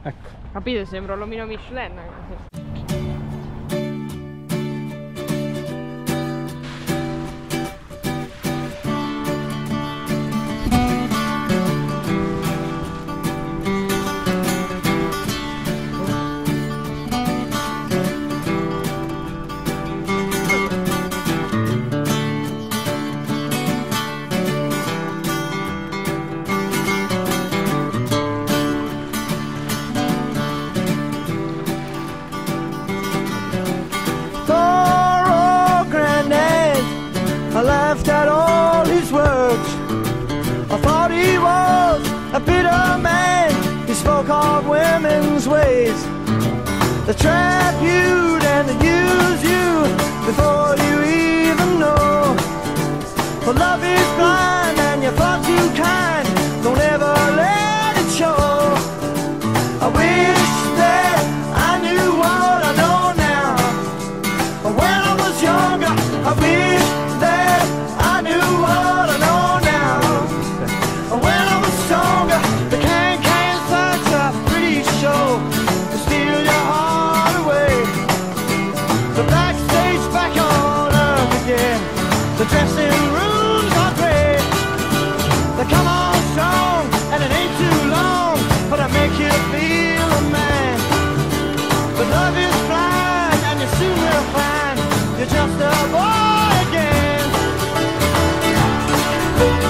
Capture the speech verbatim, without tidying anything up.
Ecco. Capite? Sembra l'omino Michelin. I laughed at all his words. I thought he was a bitter man. He spoke of women's ways. They trap you and they use you before you even know. But love is blind and you're far too kind. Don't ever let it show. I wish that I knew what I know now. When I was younger, I wish that I knew what I know now. When I was stronger, the can-can such a pretty show to steal your heart away. The backstage back on earth again. The dressing rooms are great. They come on strong and it ain't too long, but I make you feel a man. But love is blind and you soon will find you're just a boy again.